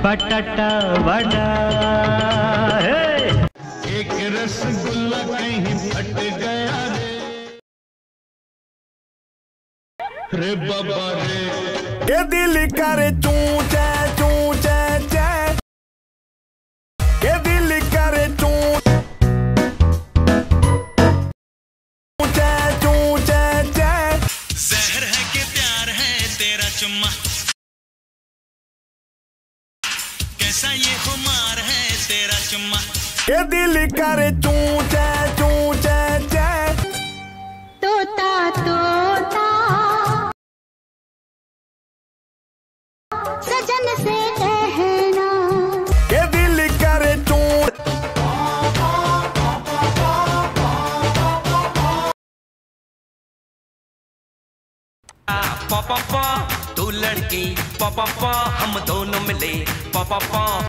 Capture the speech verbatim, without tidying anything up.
बटाटा वड़ा। एक रसगुल्ला कहीं फट गया रे बाबा रे, ये दिल करे चू चे चू चे चे, ये दिल करे चू चे चू चे चे। जहर है कि प्यार है तेरा चुम्मा, कैसा ये खुमार है तेरा चुम्मा। ये दिल करे चू चे चू चे चे। तोता तोता सजन से कहना, ये दिल करे चू। पा पा पा तू लड़की, पा पा पा हम दोनों मिले, पा पा पा